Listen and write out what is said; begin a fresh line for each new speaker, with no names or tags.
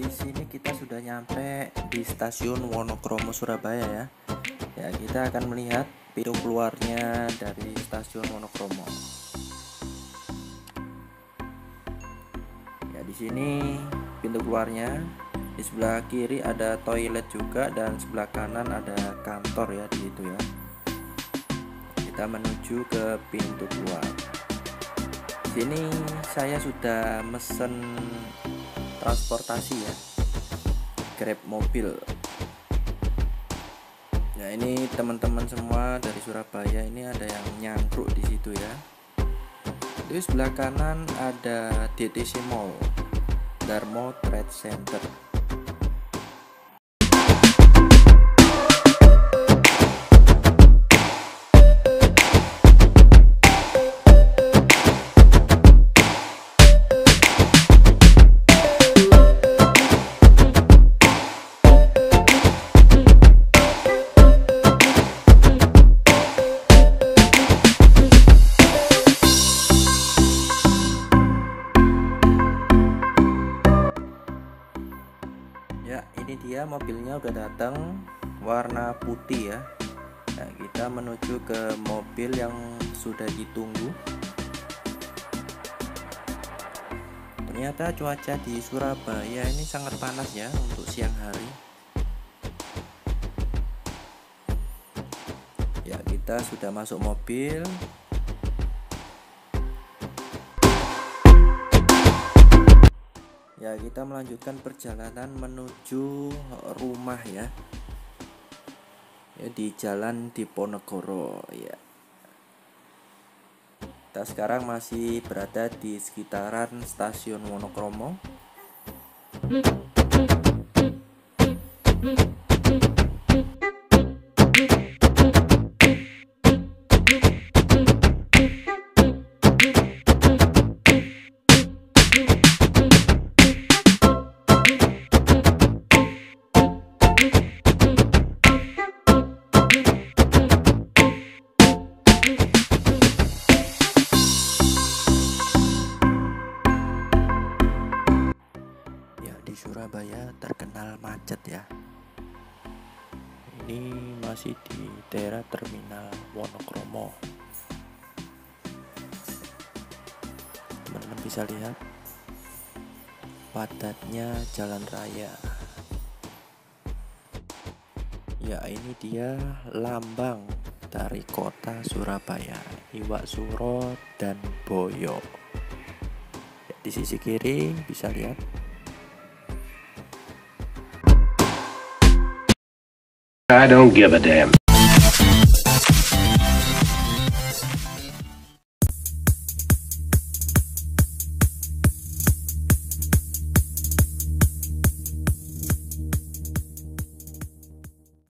di sini kita sudah nyampe di stasiun Wonokromo Surabaya ya. Ya, kita akan melihat pintu keluarnya dari stasiun Wonokromo. Ya, di sini pintu keluarnya. Di sebelah kiri ada toilet juga dan sebelah kanan ada kantor ya di situ ya. Kita menuju ke pintu keluar. Di sini saya sudah mesen transportasi ya, Grab mobil. Ya, ini teman-teman semua dari Surabaya, ini ada yang nyangkruk di situ ya. Di sebelah kanan ada DTC Mall, Darmo Trade Center. Ya, ini dia mobilnya udah datang, warna putih ya. Nah, kita menuju ke mobil yang sudah ditunggu. Ternyata cuaca di Surabaya ini sangat panas ya untuk siang hari. Ya, kita sudah masuk mobil. Ya, kita melanjutkan perjalanan menuju rumah ya. Ya, di Jalan Diponegoro ya. Kita sekarang masih berada di sekitaran stasiun Wonokromo. Di Surabaya terkenal macet ya. Ini masih di daerah terminal Wonokromo. Teman-teman bisa lihat padatnya jalan raya. Ya, ini dia lambang dari kota Surabaya, Iwak Suro dan Boyo. Ya, di sisi kiri bisa lihat
I don't give a damn.